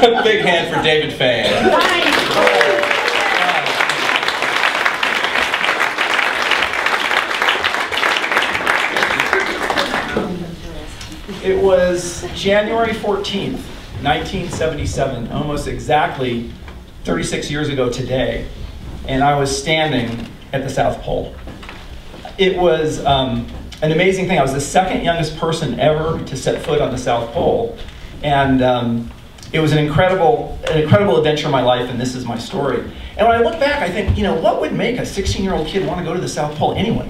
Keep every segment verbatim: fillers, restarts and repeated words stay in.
Big hand for David Fay. It was January fourteenth, nineteen seventy-seven, almost exactly thirty-six years ago today, and I was standing at the South Pole. It was um, an amazing thing. I was the second youngest person ever to set foot on the South Pole, and um, it was an incredible, an incredible adventure in my life, and this is my story. And when I look back, I think, you know, what would make a sixteen-year-old kid want to go to the South Pole anyway?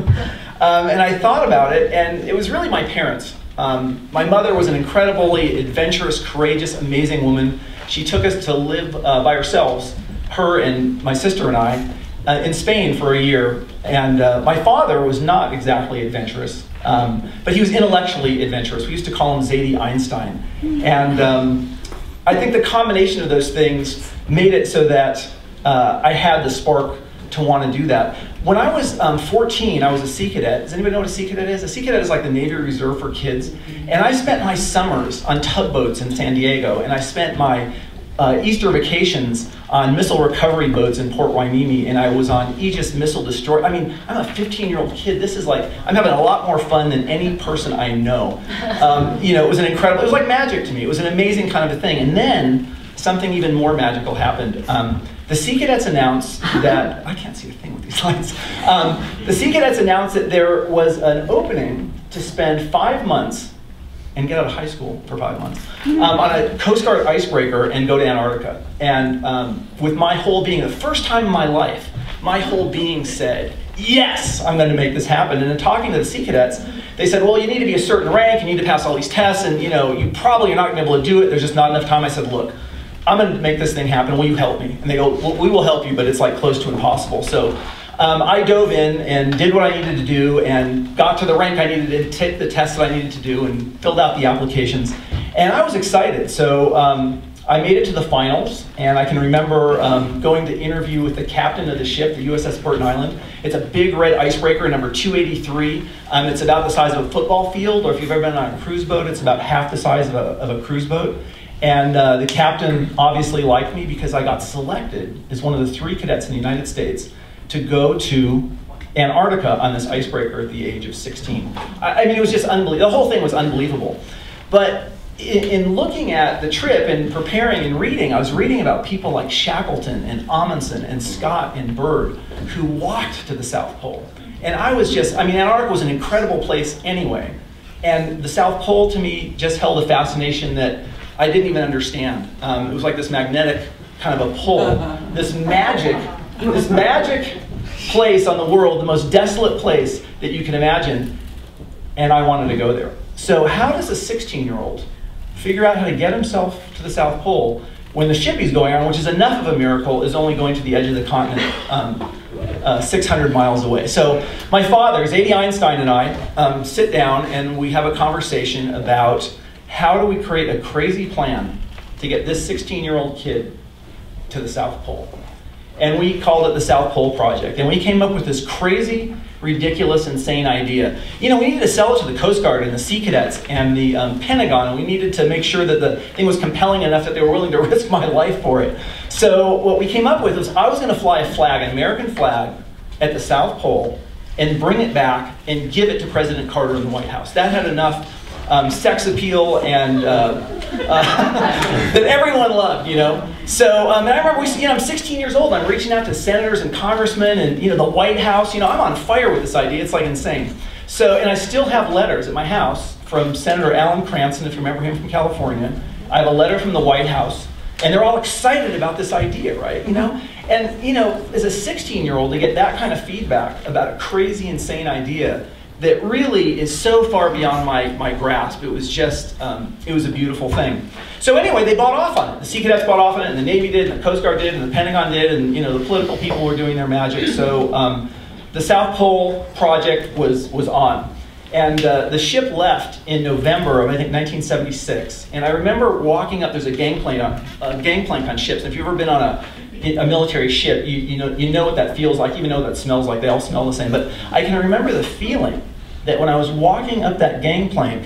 um, and I thought about it, and it was really my parents. Um, my mother was an incredibly adventurous, courageous, amazing woman. She took us to live uh, by ourselves, her and my sister and I, uh, in Spain for a year. And uh, my father was not exactly adventurous, um, but he was intellectually adventurous. We used to call him Zadie Einstein. And um, I think the combination of those things made it so that uh, I had the spark to want to do that. When I was um, fourteen, I was a Sea Cadet. Does anybody know what a Sea Cadet is? A Sea Cadet is like the Navy Reserve for kids. And I spent my summers on tugboats in San Diego, and I spent my uh, Easter vacations on missile recovery boats in Port Hueneme, and I was on Aegis missile destroyer. I mean, I'm a fifteen-year-old kid. This is like, I'm having a lot more fun than any person I know. Um, you know, it was an incredible, it was like magic to me. It was an amazing kind of a thing. And then something even more magical happened. Um, The Sea Cadets announced that, I can't see a thing with these lights. Um, the Sea Cadets announced that there was an opening to spend five months and get out of high school for five months um, on a Coast Guard icebreaker and go to Antarctica. And um, with my whole being, the first time in my life, my whole being said, yes, I'm going to make this happen. And in talking to the Sea Cadets, they said, well, you need to be a certain rank, you need to pass all these tests, and you know, you probably are not going to be able to do it. There's just not enough time. I said, look, I'm going to make this thing happen. Will you help me? And they go, well, we will help you, but it's like close to impossible. So um, I dove in and did what I needed to do and got to the rank I needed to take the tests that I needed to do and filled out the applications. And I was excited. So um, I made it to the finals, and I can remember um, going to interview with the captain of the ship, the U S S Burton Island. It's a big red icebreaker, number two eighty-three. Um, it's about the size of a football field, or if you've ever been on a cruise boat, it's about half the size of a, of a cruise boat. And uh, the captain obviously liked me because I got selected as one of the three cadets in the United States to go to Antarctica on this icebreaker at the age of sixteen. I, I mean, it was just unbelievable. The whole thing was unbelievable. But in, in looking at the trip and preparing and reading, I was reading about people like Shackleton and Amundsen and Scott and Byrd who walked to the South Pole. And I was just, I mean, Antarctica was an incredible place anyway. And the South Pole to me just held a fascination that I didn't even understand. Um, it was like this magnetic kind of a pull, this magic, this magic place on the world, the most desolate place that you can imagine, and I wanted to go there. So how does a sixteen-year-old figure out how to get himself to the South Pole when the ship he's going on, which is enough of a miracle, is only going to the edge of the continent um, uh, six hundred miles away? So my father, Zadie Einstein, and I um, sit down and we have a conversation about how do we create a crazy plan to get this sixteen-year-old kid to the South Pole? And we called it the South Pole Project. And we came up with this crazy, ridiculous, insane idea. You know, we needed to sell it to the Coast Guard and the Sea Cadets and the um, Pentagon, and we needed to make sure that the thing was compelling enough that they were willing to risk my life for it. So what we came up with was I was going to fly a flag, an American flag, at the South Pole and bring it back and give it to President Carter in the White House. That had enough Um, sex appeal and uh, uh, that everyone loved, you know. So, um, and I remember, we, you know, I'm sixteen years old. I'm reaching out to senators and congressmen and, you know, the White House. You know, I'm on fire with this idea. It's like insane. So, and I still have letters at my house from Senator Alan Cranston, if you remember him, from California. I have a letter from the White House, and they're all excited about this idea, right? You know, and you know, as a sixteen-year-old, to get that kind of feedback about a crazy, insane idea that really is so far beyond my, my grasp. It was just, um, it was a beautiful thing. So anyway, they bought off on it. The Sea Cadets bought off on it, and the Navy did, and the Coast Guard did, and the Pentagon did, and you know, the political people were doing their magic. So um, the South Pole Project was, was on. And uh, the ship left in November of, I think, nineteen seventy-six. And I remember walking up, there's a gangplank on, a gangplank on ships. If you've ever been on a a military ship, you, you, know, you know what that feels like, even though that smells like, they all smell the same. But I can remember the feeling that when I was walking up that gangplank,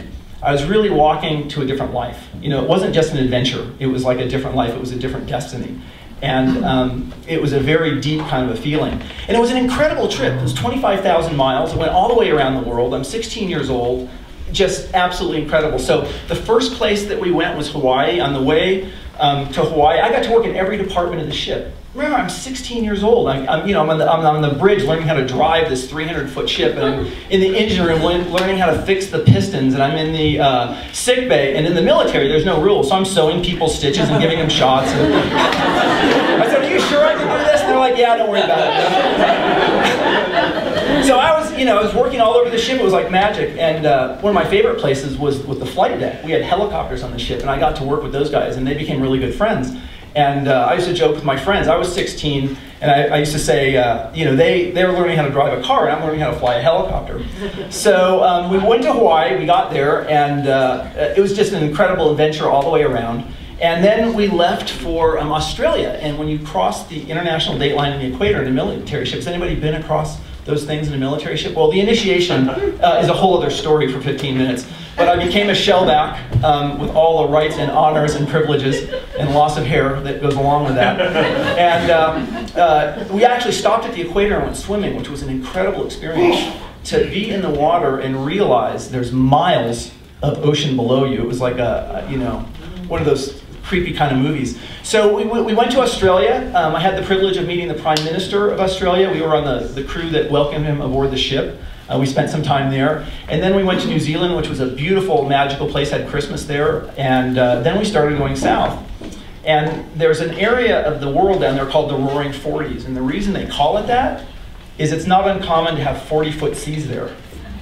I was really walking to a different life. You know, it wasn't just an adventure. It was like a different life. It was a different destiny. And um, it was a very deep kind of a feeling. And it was an incredible trip. It was twenty-five thousand miles. It went all the way around the world. I'm sixteen years old. Just absolutely incredible. So the first place that we went was Hawaii. On the way um, to Hawaii, I got to work in every department of the ship. Remember, I'm sixteen years old. I'm, I'm you know, I'm on, the, I'm on the bridge learning how to drive this three hundred foot ship, and I'm in the engine room learning how to fix the pistons, and I'm in the uh, sick bay. And in the military, there's no rules, so I'm sewing people's stitches and giving them shots. And I said, "Are you sure I can do this?" And they're like, "Yeah, don't worry about it." So I was, you know, I was working all over the ship. It was like magic. And uh, one of my favorite places was with the flight deck. We had helicopters on the ship, and I got to work with those guys, and they became really good friends. And uh, I used to joke with my friends. I was sixteen, and I, I used to say, uh, you know, they, they were learning how to drive a car, and I'm learning how to fly a helicopter. So um, we went to Hawaii, we got there, and uh, it was just an incredible adventure all the way around. And then we left for um, Australia, and when you cross the international date line and the equator in a military ship, has anybody been across those things in a military ship? Well, the initiation uh, is a whole other story for fifteen minutes. But I became a shellback um, with all the rights and honors and privileges and loss of hair that goes along with that. And um, uh, we actually stopped at the equator and went swimming, which was an incredible experience. To be in the water and realize there's miles of ocean below you. It was like a, a you know, one of those creepy kind of movies. So we, we went to Australia. Um, I had the privilege of meeting the Prime Minister of Australia. We were on the, the crew that welcomed him aboard the ship. Uh, we spent some time there. And then we went to New Zealand, which was a beautiful, magical place, had Christmas there. And uh, then we started going south. And there's an area of the world down there called the Roaring Forties. And the reason they call it that is it's not uncommon to have forty foot seas there.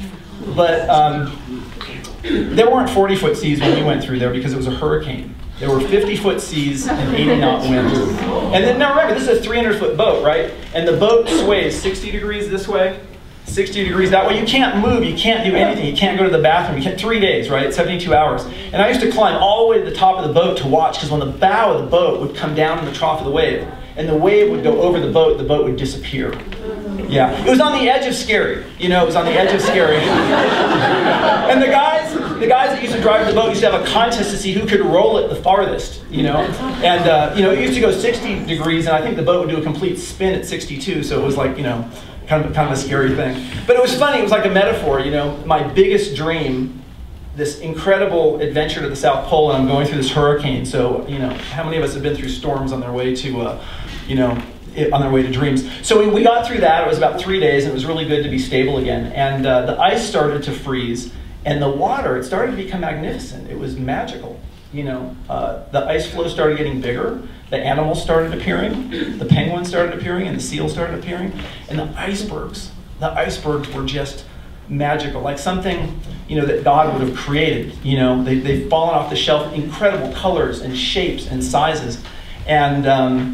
But um, there weren't forty foot seas when we went through there because it was a hurricane. There were fifty foot seas and eighty knot winds. And then, now remember, this is a three hundred foot boat, right? And the boat sways sixty degrees this way, sixty degrees that way. You can't move, you can't do anything. You can't go to the bathroom. You can't, three days, right? seventy-two hours. And I used to climb all the way to the top of the boat to watch, because when the bow of the boat would come down in the trough of the wave, and the wave would go over the boat, the boat would disappear. Yeah, it was on the edge of scary. You know, it was on the edge of scary. And the guys, the guys that used to drive the boat used to have a contest to see who could roll it the farthest, you know? And, uh, you know, it used to go sixty degrees, and I think the boat would do a complete spin at sixty-two, so it was like, you know, kind of, kind of a scary thing. But it was funny, it was like a metaphor, you know? My biggest dream, this incredible adventure to the South Pole, and I'm going through this hurricane, so, you know, how many of us have been through storms on their way to, uh, you know, on their way to dreams. So we, we got through that. It was about three days, and it was really good to be stable again. And uh, the ice started to freeze, and the water, it started to become magnificent. It was magical. You know, uh, the ice floe started getting bigger. The animals started appearing. The penguins started appearing, and the seals started appearing. And the icebergs, the icebergs were just magical, like something, you know, that God would have created. You know, they, they've fallen off the shelf, incredible colors and shapes and sizes. And um,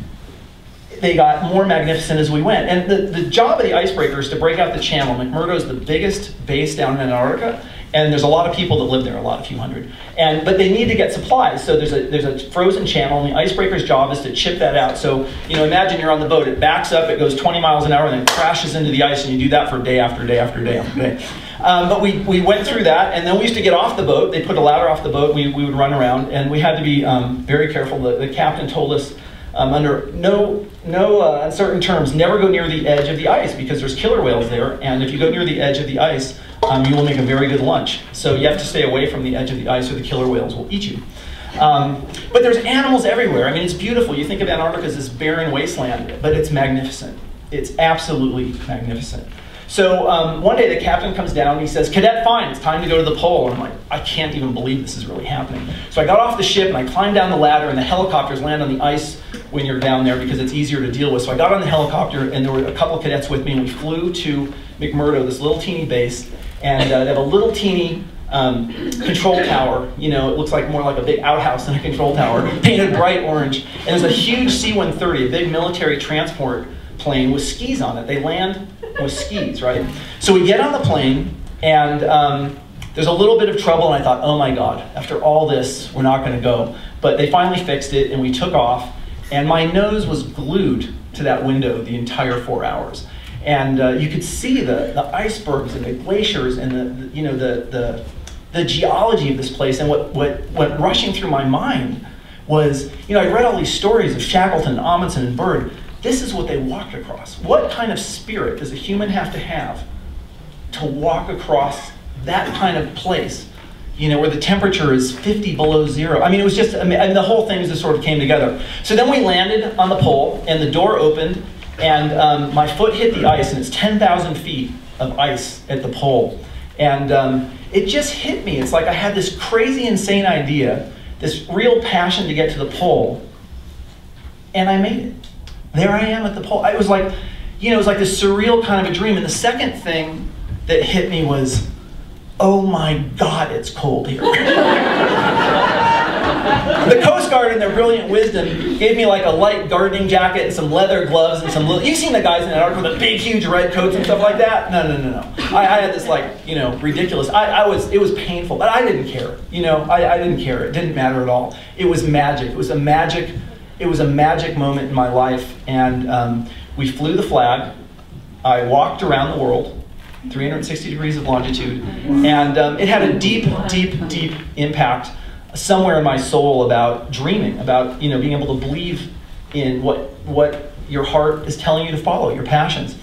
they got more magnificent as we went. And the, the job of the icebreaker is to break out the channel. McMurdo is the biggest base down in Antarctica, and there's a lot of people that live there, a lot, a few hundred. And, but they need to get supplies, so there's a, there's a frozen channel, and the icebreaker's job is to chip that out. So, you know, imagine you're on the boat, it backs up, it goes twenty miles an hour, and then crashes into the ice, and you do that for day after day after day after day. Um, but we, we went through that, and then we used to get off the boat. They put a ladder off the boat, we, we would run around, and we had to be um, very careful. The, the captain told us, Um, under no, no uh, uncertain terms, never go near the edge of the ice, because there's killer whales there, and if you go near the edge of the ice, um, you will make a very good lunch. So you have to stay away from the edge of the ice, or the killer whales will eat you. Um, but there's animals everywhere. I mean, it's beautiful. You think of Antarctica as this barren wasteland, but it's magnificent. It's absolutely magnificent. So um, one day the captain comes down and he says, "Cadet Fine, it's time to go to the pole." And I'm like, I can't even believe this is really happening. So I got off the ship and I climbed down the ladder, and the helicopters land on the ice when you're down there because it's easier to deal with. So I got on the helicopter, and there were a couple of cadets with me, and we flew to McMurdo, this little teeny base, and uh, they have a little teeny um, control tower. You know, it looks like more like a big outhouse than a control tower, painted bright orange. And there's a huge C one thirty, a big military transport plane with skis on it. They land with skis, right? So we get on the plane, and um, there's a little bit of trouble, and I thought, oh my God, after all this, we're not gonna go. But they finally fixed it, and we took off, and my nose was glued to that window the entire four hours. And uh, you could see the, the icebergs and the glaciers and the, the you know, the, the, the geology of this place, and what, what went rushing through my mind was, you know, I read all these stories of Shackleton, Amundsen, and Byrd. This is what they walked across. What kind of spirit does a human have to have to walk across that kind of place, you know, where the temperature is fifty below zero? I mean, it was just, I mean, the whole thing just sort of came together. So then we landed on the pole, and the door opened, and um, my foot hit the ice, and it's ten thousand feet of ice at the pole. And um, it just hit me. It's like I had this crazy, insane idea, this real passion to get to the pole, and I made it. There I am at the pole. It was like, you know, it was like this surreal kind of a dream. And the second thing that hit me was, oh my God, it's cold here. The Coast Guard, in their brilliant wisdom, gave me like a light gardening jacket and some leather gloves and some little, you've seen the guys in Antarctica with the big, huge red coats and stuff like that? No, no, no, no. I, I had this like, you know, ridiculous, I, I was, it was painful, but I didn't care. You know, I, I didn't care. It didn't matter at all. It was magic. It was a magic, it was a magic moment in my life. And um, we flew the flag. I walked around the world, three hundred sixty degrees of longitude, and um, it had a deep, deep, deep impact somewhere in my soul about dreaming, about, you know, being able to believe in what what your heart is telling you to follow, your passions.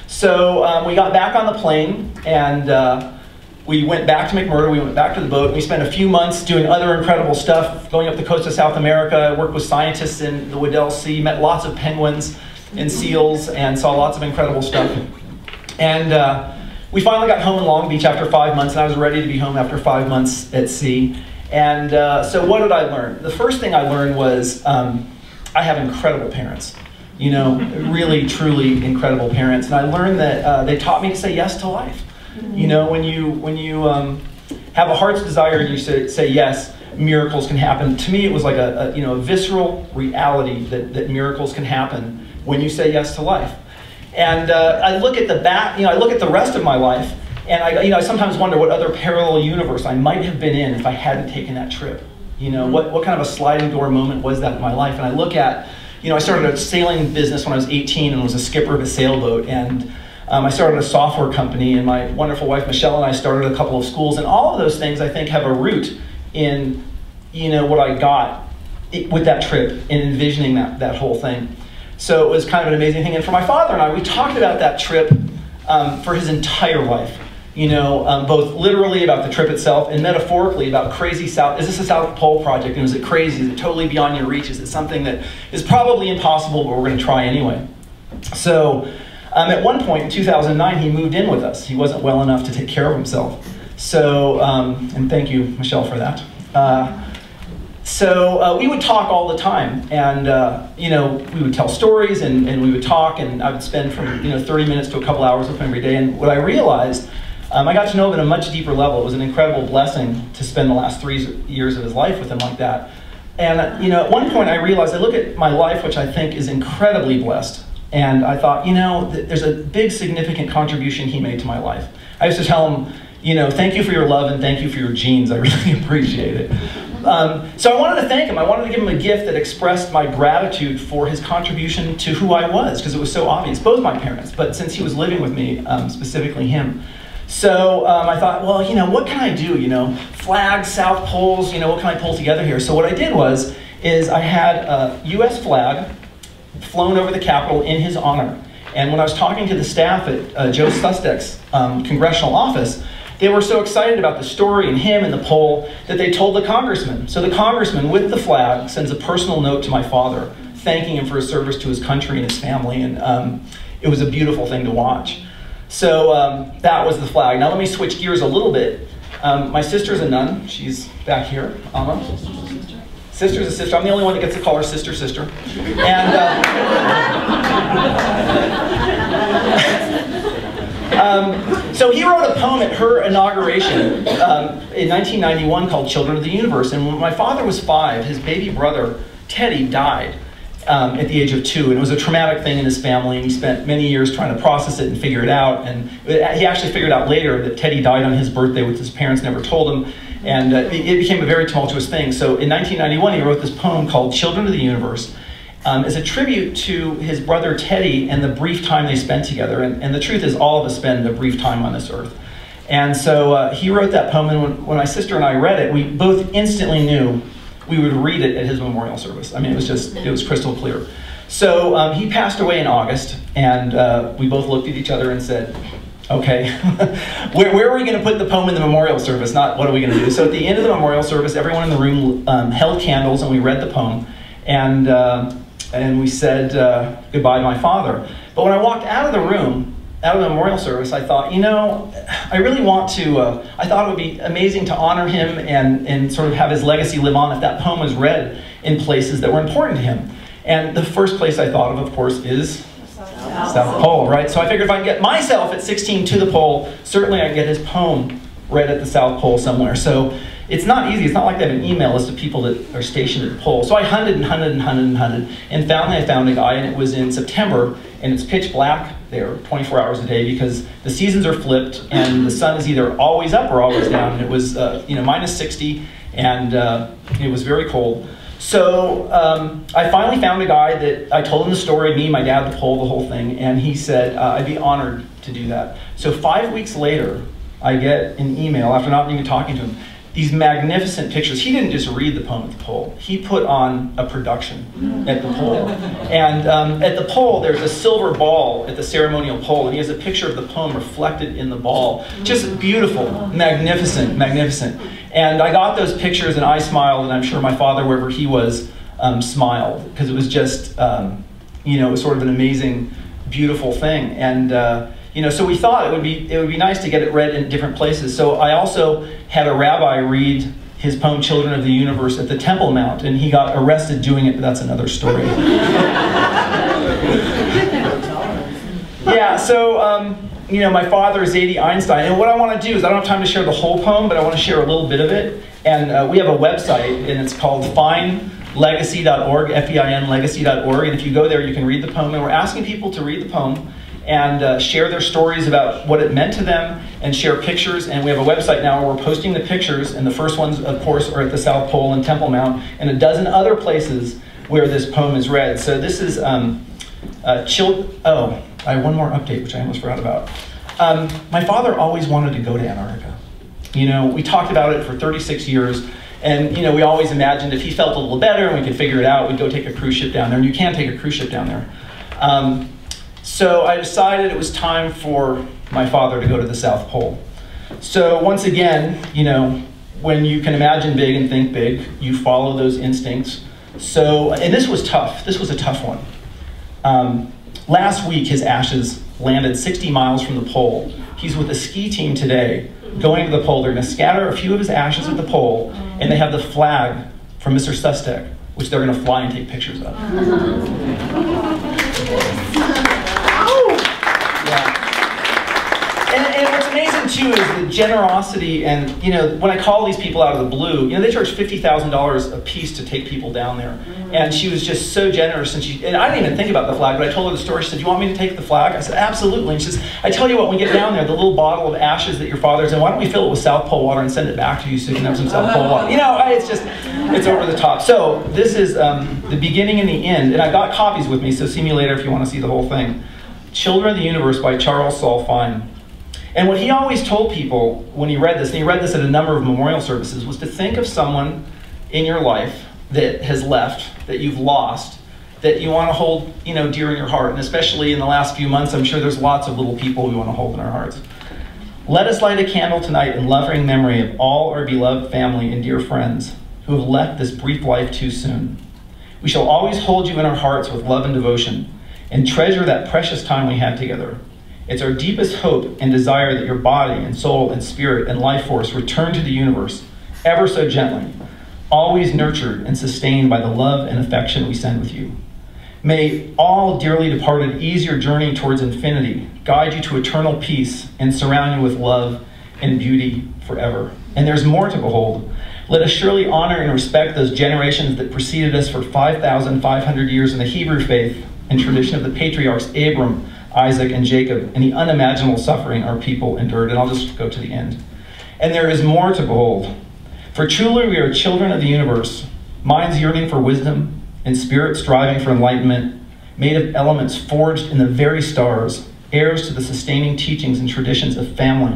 So um, we got back on the plane, and uh, we went back to McMurdo. We went back to the boat. And we spent a few months doing other incredible stuff, going up the coast of South America. I worked with scientists in the Weddell Sea, met lots of penguins and seals, and saw lots of incredible stuff. And uh, we finally got home in Long Beach after five months, and I was ready to be home after five months at sea. And uh, so what did I learn? The first thing I learned was um, I have incredible parents. You know, really, truly incredible parents. And I learned that uh, they taught me to say yes to life. You know, when you, when you um, have a heart's desire and you say, say yes, miracles can happen. To me, it was like a, a, you know, a visceral reality that, that miracles can happen when you say yes to life. And uh, I look at the back, you know, I look at the rest of my life, and I, you know, I sometimes wonder what other parallel universe I might have been in if I hadn't taken that trip. You know, what, what kind of a sliding door moment was that in my life? And I look at, you know, I started a sailing business when I was eighteen and was a skipper of a sailboat. And um, I started a software company, and my wonderful wife, Michelle, and I started a couple of schools. And all of those things, I think, have a root in, you know, what I got with that trip and envisioning that, that whole thing. So it was kind of an amazing thing. And for my father and I, we talked about that trip um, for his entire life. You know, um, both literally about the trip itself and metaphorically about crazy South. Is this a South Pole project? And is it crazy? Is it totally beyond your reach? Is it something that is probably impossible, but we're going to try anyway? So um, at one point in two thousand nine, he moved in with us. He wasn't well enough to take care of himself. So, um, and thank you, Michelle, for that. Uh, So uh, we would talk all the time, and uh, you know, we would tell stories, and, and we would talk, and I would spend from you know thirty minutes to a couple hours with him every day. And what I realized, um, I got to know him at a much deeper level. It was an incredible blessing to spend the last three years of his life with him like that. And you know, at one point I realized, I look at my life, which I think is incredibly blessed, and I thought, you know, th there's a big significant contribution he made to my life. I used to tell him, you know, thank you for your love and thank you for your genes. I really appreciate it. Um, so I wanted to thank him. I wanted to give him a gift that expressed my gratitude for his contribution to who I was, because it was so obvious, both my parents, but since he was living with me, um, specifically him. So um, I thought, well, you know, what can I do? You know, flags, South Poles, you know, what can I pull together here? So what I did was, is I had a U S flag flown over the Capitol in his honor. And when I was talking to the staff at uh, Joe Sustek's um, congressional office, they were so excited about the story and him and the pole that they told the congressman. So the congressman, with the flag, sends a personal note to my father, thanking him for his service to his country and his family. And um, it was a beautiful thing to watch. So um, that was the flag. Now let me switch gears a little bit. Um, my sister's a nun. She's back here. Amma. Sister's a sister. I'm the only one that gets to call her sister, sister. And uh, um, so he wrote a poem at her inauguration um, in nineteen ninety-one called Children of the Universe. And when my father was five, his baby brother, Teddy, died um, at the age of two. And it was a traumatic thing in his family. And he spent many years trying to process it and figure it out. And he actually figured out later that Teddy died on his birthday, which his parents never told him. And uh, it became a very tumultuous thing. So in nineteen ninety-one, he wrote this poem called Children of the Universe um, as a tribute to his brother Teddy and the brief time they spent together. And, and the truth is, all of us spend a brief time on this earth. And so uh, he wrote that poem, and when, when my sister and I read it, we both instantly knew we would read it at his memorial service. I mean, it was just, it was crystal clear. So um, he passed away in August, and uh, we both looked at each other and said, okay, where, where are we going to put the poem in the memorial service? Not what are we going to do? So at the end of the memorial service, everyone in the room um, held candles, and we read the poem, and, uh, and we said uh, goodbye to my father. But when I walked out of the room, out of the memorial service, I thought, you know, I really want to, uh, I thought it would be amazing to honor him and, and sort of have his legacy live on if that poem was read in places that were important to him. And the first place I thought of, of course, is South, South Pole, right? So I figured if I can get myself at sixteen to the pole, certainly I can get his poem read at the South Pole somewhere. So it's not easy. It's not like they have an email list of people that are stationed at the pole. So I hunted and hunted and hunted and hunted, and finally I found a guy, and it was in September, and it's pitch black there twenty-four hours a day because the seasons are flipped, and the sun is either always up or always down. And it was uh, you know, minus sixty, and uh, it was very cold. So um, I finally found a guy that I told him the story, me, my dad, the pole, the whole thing, and he said, uh, I'd be honored to do that. So five weeks later, I get an email, after not even talking to him, these magnificent pictures. He didn't just read the poem at the pole. He put on a production at the pole. And um, at the pole, there's a silver ball at the ceremonial pole, and he has a picture of the poem reflected in the ball. Just beautiful, magnificent, magnificent. And I got those pictures, and I smiled, and I'm sure my father, wherever he was, um, smiled, because it was just, um, you know, it was sort of an amazing, beautiful thing. And uh, you know, so we thought it would be it would be nice to get it read in different places. So I also had a rabbi read his poem "Children of the Universe" at the Temple Mount, and he got arrested doing it, but that's another story. Yeah, so um, you know, my father is Zadie Einstein, and what I want to do is I don't have time to share the whole poem, but I want to share a little bit of it. And uh, we have a website, and it's called fine legacy dot org, F E I N legacy dot org, and if you go there, you can read the poem. And we're asking people to read the poem and uh, share their stories about what it meant to them, and share pictures. And we have a website now where we're posting the pictures, and the first ones, of course, are at the South Pole and Temple Mount, and a dozen other places where this poem is read. So this is, um, uh, chil oh, I have one more update, which I almost forgot about. Um, my father always wanted to go to Antarctica. You know, we talked about it for thirty-six years, and you know, we always imagined if he felt a little better and we could figure it out, we'd go take a cruise ship down there, and you can take a cruise ship down there. Um, So I decided it was time for my father to go to the South Pole. So once again, you know, when you can imagine big and think big, you follow those instincts. So, and this was tough. This was a tough one. Um, last week, his ashes landed sixty miles from the pole. He's with a ski team today, going to the pole. They're going to scatter a few of his ashes at the pole, and they have the flag from Mister Sustek, which they're going to fly and take pictures of. And, and what's amazing too is the generosity, and you know, when I call these people out of the blue, you know, they charge fifty thousand dollars a piece to take people down there. And she was just so generous, and she, and I didn't even think about the flag, but I told her the story. She said, "Do you want me to take the flag?" I said, "Absolutely." And she says, "I tell you what, when we get down there, the little bottle of ashes that your father's in, why don't we fill it with South Pole water and send it back to you so you can have some South Pole water?" You know, it's just, it's over the top. So this is um, the beginning and the end, and I've got copies with me, so see me later if you want to see the whole thing. Children of the Universe by Charles Saul Fine. And what he always told people when he read this, and he read this at a number of memorial services, was to think of someone in your life that has left, that you've lost, that you want to hold, you know, dear in your heart. And especially in the last few months, I'm sure there's lots of little people we want to hold in our hearts. Let us light a candle tonight in loving memory of all our beloved family and dear friends who have left this brief life too soon. We shall always hold you in our hearts with love and devotion, and treasure that precious time we had together. It's our deepest hope and desire that your body and soul and spirit and life force return to the universe, ever so gently, always nurtured and sustained by the love and affection we send with you. May all dearly departed ease your journey towards infinity, guide you to eternal peace, and surround you with love and beauty forever. And there's more to behold. Let us surely honor and respect those generations that preceded us for five thousand five hundred years in the Hebrew faith and tradition of the patriarchs Abram, Isaac, and Jacob, and the unimaginable suffering our people endured. And I'll just go to the end. And there is more to behold. For truly we are children of the universe, minds yearning for wisdom, and spirit striving for enlightenment, made of elements forged in the very stars, heirs to the sustaining teachings and traditions of family,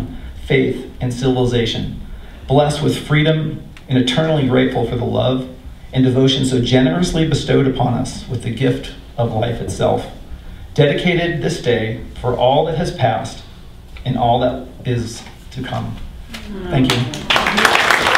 faith, and civilization, blessed with freedom and eternally grateful for the love and devotion so generously bestowed upon us with the gift of life itself, dedicated this day for all that has passed and all that is to come. Thank you.